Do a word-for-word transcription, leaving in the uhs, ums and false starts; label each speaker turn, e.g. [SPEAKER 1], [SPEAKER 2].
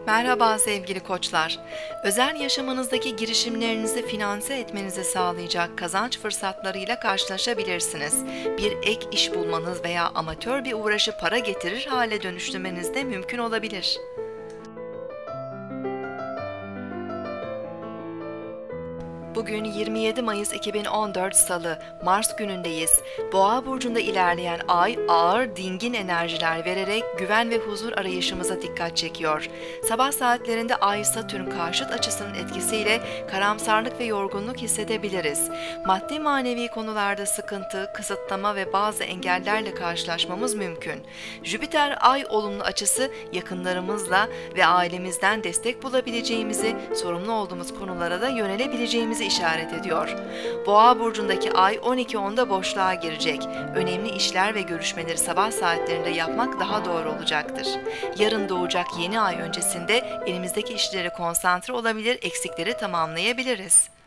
[SPEAKER 1] Merhaba sevgili koçlar. Özel yaşamınızdaki girişimlerinizi finanse etmenizi sağlayacak kazanç fırsatlarıyla karşılaşabilirsiniz. Bir ek iş bulmanız veya amatör bir uğraşı para getirir hale dönüştürmeniz de mümkün olabilir. Bugün yirmi yedi Mayıs iki bin on dört Salı, Mars günündeyiz. Boğa burcunda ilerleyen ay ağır, dingin enerjiler vererek güven ve huzur arayışımıza dikkat çekiyor. Sabah saatlerinde Ay-Satürn karşıt açısının etkisiyle karamsarlık ve yorgunluk hissedebiliriz. Maddi manevi konularda sıkıntı, kısıtlama ve bazı engellerle karşılaşmamız mümkün. Jüpiter-Ay olumlu açısı yakınlarımızla ve ailemizden destek bulabileceğimizi, sorumlu olduğumuz konulara da yönelebileceğimizi işaret ediyor. Boğa burcundaki ay on iki onda boşluğa girecek. Önemli işler ve görüşmeleri sabah saatlerinde yapmak daha doğru olacaktır. Yarın doğacak yeni ay öncesinde elimizdeki işlere konsantre olabilir, eksikleri tamamlayabiliriz.